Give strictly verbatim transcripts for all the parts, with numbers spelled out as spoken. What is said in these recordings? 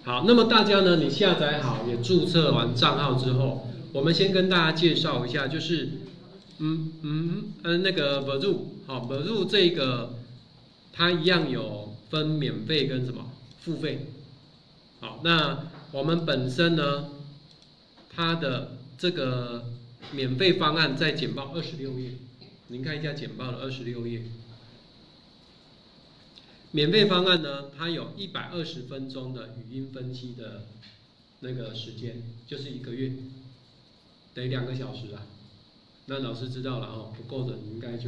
好，那么大家呢，你下载好也注册完账号之后，我们先跟大家介绍一下，就是嗯嗯嗯那个 Veru 好 Veru 这个它一样有分免费跟什么付费。好，那我们本身呢，它的这个免费方案在简报二十六页，您看一下简报的二十六页。免费方案呢，它有一百二十分钟的语音分析的那个时间，就是一个月，等于两个小时啊。那老师知道了哦，不够的你应该就，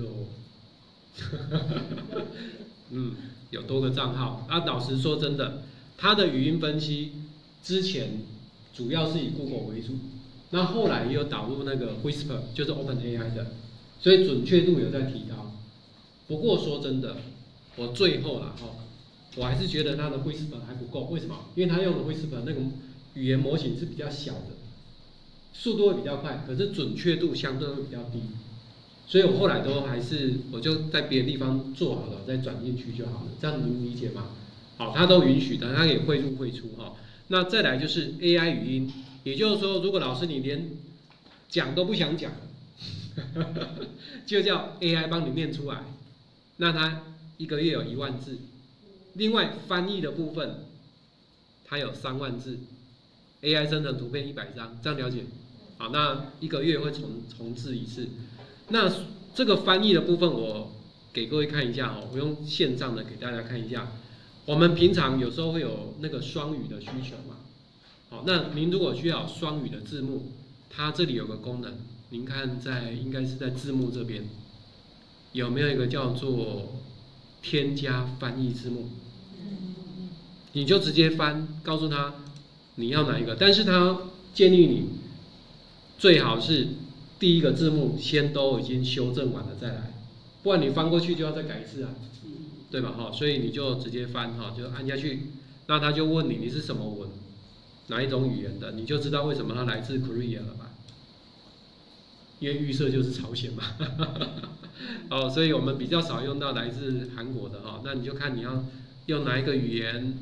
嗯，有多个账号。啊，老实说真的，它的语音分析之前主要是以 Google 为主，那后来也有导入那个 Whisper， 就是 OpenAI 的，所以准确度有在提高。不过说真的。我最后啦，哦，我还是觉得它的 Whisper 还不够，为什么？因为它用的 Whisper 那个语言模型是比较小的，速度会比较快，可是准确度相对会比较低，所以我后来都还是我就在别的地方做好了，再转进去就好了，这样能理解吗？好，它都允许的，它也汇入汇出哈。那再来就是 A I 语音，也就是说，如果老师你连讲都不想讲，就叫 A I 帮你念出来，那它一个月有一万字，另外翻译的部分，它有三万字 ，A I 生成图片一百张，这样了解？好，那一个月会重重置一次。那这个翻译的部分，我给各位看一下哦，我用线上的给大家看一下。我们平常有时候会有那个双语的需求嘛，好，那您如果需要双语的字幕，它这里有个功能，您看在应该是在字幕这边，有没有一个叫做添加翻译字幕，你就直接翻，告诉他你要哪一个，但是他建议你最好是第一个字幕先都已经修正完了再来，不然你翻过去就要再改一次啊，对吧？哈，所以你就直接翻哈，就按下去，那他就问你你是什么文，哪一种语言的，你就知道为什么它来自 Korea 了吧？因为预设就是朝鲜嘛。哦，所以我们比较少用到来自韩国的哈，那你就看你要用哪一个语言，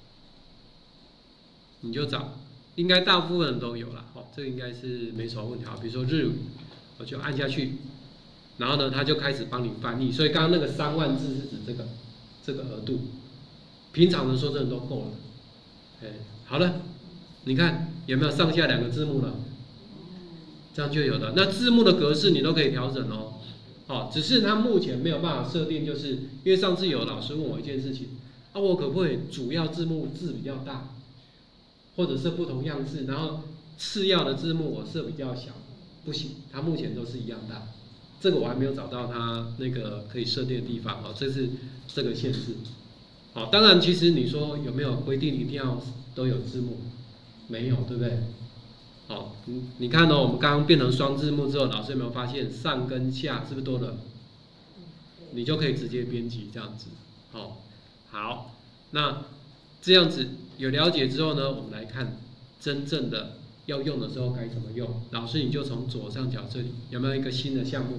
你就找，应该大部分人都有了，哦，这个应该是没什么问题啊。比如说日语，我就按下去，然后呢，它就开始帮你翻译。所以刚刚那个三万字是指这个这个额度，平常的说真的都够了。哎，好了，你看有没有上下两个字幕了？这样就有了。那字幕的格式你都可以调整哦。哦，只是它目前没有办法设定，就是因为上次有老师问我一件事情，啊，我可不可以主要字幕字比较大，或者是不同样式，然后次要的字幕我设比较小，不行，它目前都是一样大。这个我还没有找到它那个可以设定的地方，哦，这是这个限制。好，当然其实你说有没有规定一定要都有字幕？没有，对不对？好，你你看哦，我们刚刚变成双字幕之后，老师有没有发现上跟下是不是多了？你就可以直接编辑这样子。好，好，那这样子有了解之后呢，我们来看真正的要用的时候该怎么用。老师你就从左上角这里有没有一个新的项目？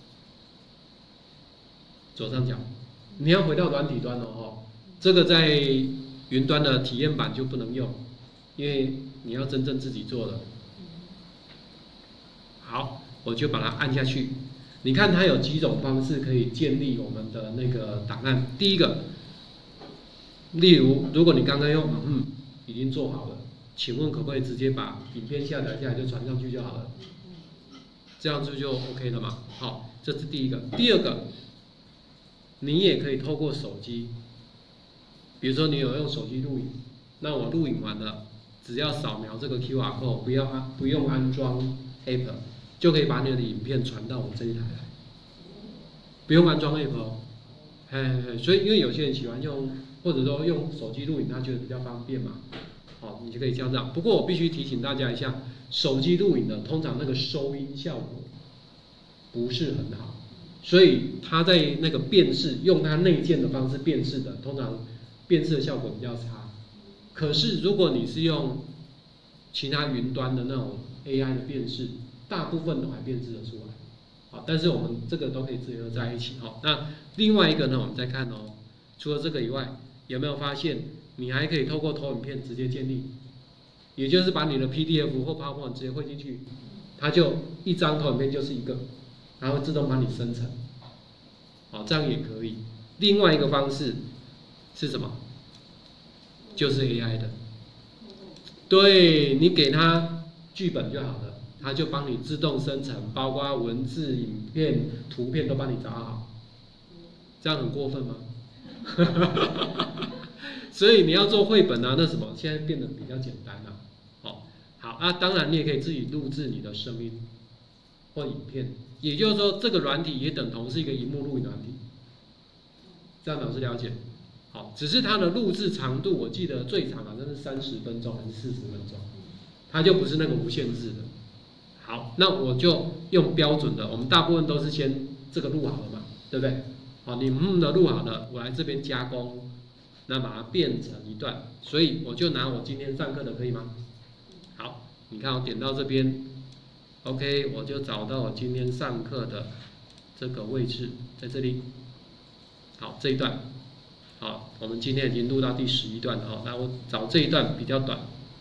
左上角，你要回到软体端哦，这个在云端的体验版就不能用，因为你要真正自己做的。好，我就把它按下去。你看它有几种方式可以建立我们的那个档案。第一个，例如如果你刚刚用嗯已经做好了，请问可不可以直接把影片下载下来就传上去就好了？这样子就 OK 了嘛？好，这是第一个。第二个，你也可以透过手机，比如说你有用手机录影，那我录影完了，只要扫描这个 Q R code， 不要安不用安装 App， 就可以把你的影片传到我这一台来，不用安装 App 哦。嘿嘿嘿，所以因为有些人喜欢用，或者说用手机录影，他觉得比较方便嘛，好，你就可以这样这样。不过我必须提醒大家一下，手机录影的通常那个收音效果不是很好，所以它在那个辨识用它内建的方式辨识的，通常辨识的效果比较差。可是如果你是用其他云端的那种 A I 的辨识，大部分都还辨识得出来。好，但是我们这个都可以结合在一起。好，那另外一个呢，我们再看哦，除了这个以外，有没有发现你还可以透过投影片直接建立，也就是把你的 P D F 或 PowerPoint 直接汇进去，它就一张投影片就是一个，它会自动帮你生成，好，这样也可以。另外一个方式是什么？就是 A I 的，对，你给它剧本就好了，它就帮你自动生成，包括文字、影片、图片都帮你找好，这样很过分吗？所以你要做绘本啊，那什么，现在变得比较简单了、啊。哦，好啊，当然你也可以自己录制你的声音或影片，也就是说，这个软体也等同是一个萤幕录影软体。这样老师了解。好，只是它的录制长度，我记得最长好像是三十分钟还是四十分钟，它就不是那个无限制的。好，那我就用标准的，我们大部分都是先这个录好了嘛，对不对？好，你嗯的录好了，我来这边加工，那把它变成一段，所以我就拿我今天上课的，可以吗？好，你看我点到这边 ，OK， 我就找到我今天上课的这个位置，在这里。好，这一段。好，我们今天已经录到第十一段了哦。那我找这一段比较短，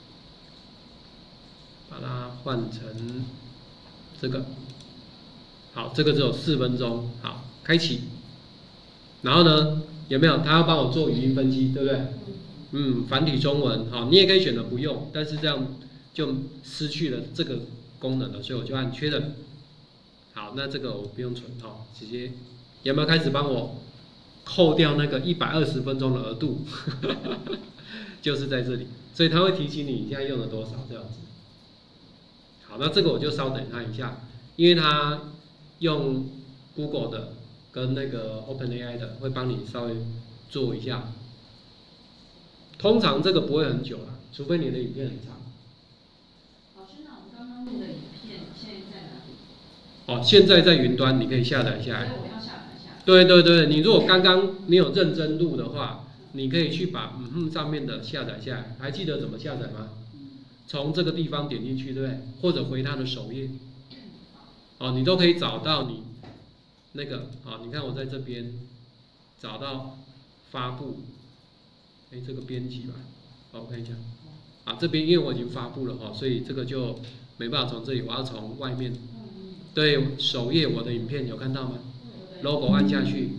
把它换成这个。好，这个只有四分钟。好，开启。然后呢，有没有？他要帮我做语音分析，对不对？嗯，繁体中文。好，你也可以选择不用，但是这样就失去了这个功能了，所以我就按确认。好，那这个我不用存哦，直接有没有开始帮我？扣掉那个一百二十分钟的额度，就是在这里，所以它会提醒你现在用了多少这样子。好，那这个我就稍等它一下，因为它用 Google 的跟那个 OpenAI 的会帮你稍微做一下。通常这个不会很久啦，除非你的影片很长。 老师，那我们刚刚录的影片现在在哪里？ 哦，现在在云端，你可以下载下来。 所以我要下载。 对对对，你如果刚刚你有认真录的话，你可以去把嗯哼上面的下载下来，还记得怎么下载吗？从这个地方点进去，对不对？或者回它的首页，哦，你都可以找到你那个，哦，你看我在这边找到发布，哎，这个编辑吧，好，我看一下，啊，这边因为我已经发布了哈，所以这个就没办法从这里，我要从外面，对，首页我的影片有看到吗？logo 按下去，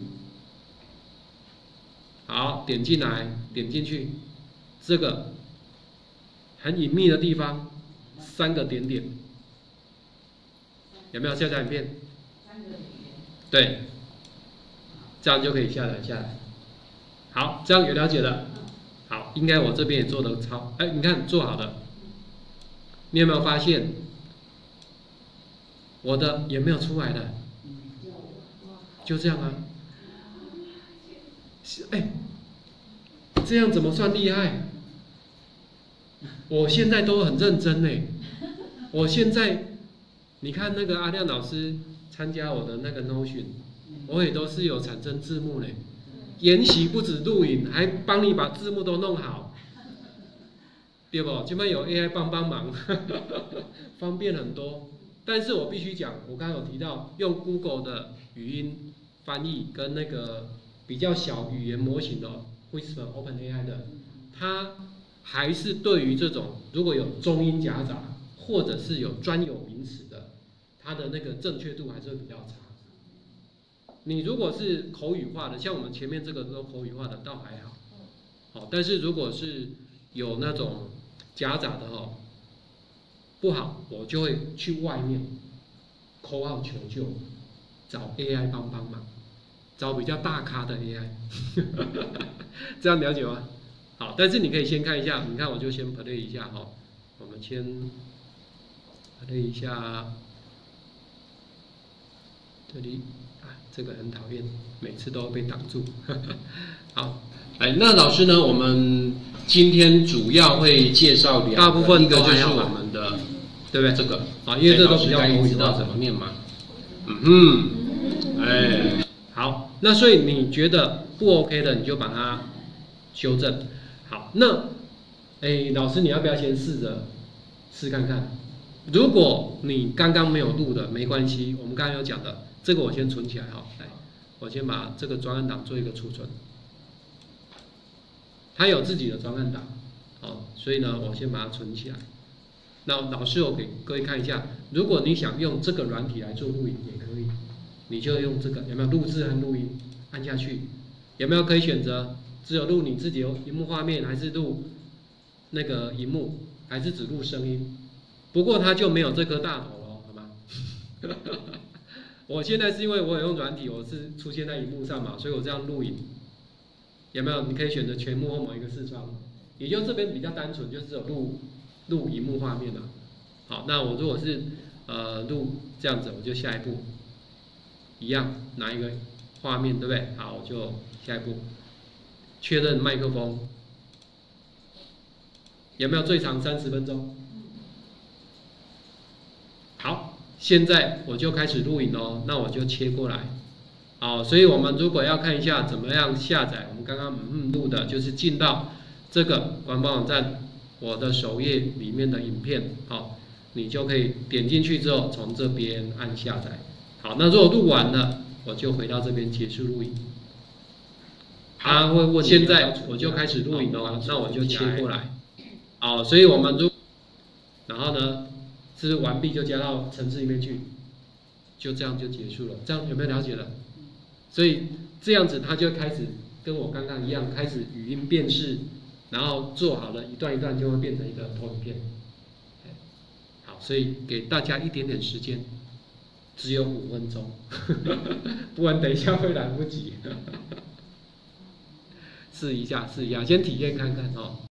好，点进来，点进去，这个很隐秘的地方，三个点点，有没有下载影片？ 三个点点。 对，这样就可以下载下来。好，这样有了解了。好，应该我这边也做得超，哎，你看做好了，你有没有发现我的有没有出来的？就这样啊，哎，这样怎么算厉害？我现在都很认真呢。我现在，你看那个阿亮老师参加我的那个 Notion， 我也都是有产生字幕呢。研习不止录影，还帮你把字幕都弄好，对不？这边有 A I 帮帮忙，方便很多。但是我必须讲，我刚刚有提到用 Google 的语音翻译跟那个比较小语言模型的 Whisper OpenAI 的，它还是对于这种如果有中英夹杂或者是有专有名词的，它的那个正确度还是会比较差。你如果是口语化的，像我们前面这个都口语化的，倒还好。好，但是如果是有那种夹杂的哈，不好，我就会去外面 call out 求救，找 A I 帮帮忙，找比较大咖的 A I， 这样了解吗？好，但是你可以先看一下，你看我就先 play 一下哈，我们先 play 一下这里。这个很讨厌，每次都被挡住。好，哎，那老师呢？我们今天主要会介绍两个，大部分的就是我们的，对不对？这个啊，因为这都比较口语化，怎么念嘛？嗯哼，哎，好，那所以你觉得不 OK 的，你就把它修正。好，那哎，老师你要不要先试着试看看？如果你刚刚没有录的，没关系，我们刚刚有讲的。这个我先存起来哈，来，我先把这个专案档做一个储存。 他有自己的专案档，哦，所以呢，我先把它存起来。那老师我给各位看一下，如果你想用这个软体来做录影也可以，你就用这个，有没有录制和录音？按下去，有没有可以选择？只有录你自己的荧幕画面，还是录那个荧幕，还是只录声音？不过它就没有这颗大头了，好吗？我现在是因为我有用软体，我是出现在荧幕上嘛，所以我这样录影，有没有？你可以选择全幕或某一个视窗，也就这边比较单纯，就只有录录荧幕画面了。好，那我如果是呃录这样子，我就下一步一样拿一个画面，对不对？好，我就下一步确认麦克风，有没有最长三十分钟？好，现在我就开始录影哦，那我就切过来。好，所以我们如果要看一下怎么样下载，我们刚刚嗯录的就是进到这个官方网站我的首页里面的影片，好，你就可以点进去之后从这边按下载。好，那如果录完了，我就回到这边结束录影。他会问，现在我就开始录影哦，那我就切过来。好，所以我们如然后呢？是完毕就加到程式里面去，就这样就结束了。这样有没有了解了？所以这样子它就开始跟我刚刚一样，开始语音辨识，然后做好了一段一段就会变成一个投影片。好，所以给大家一点点时间，只有五分钟，不然等一下会来不及。试一下，试一下，先体验看看哦。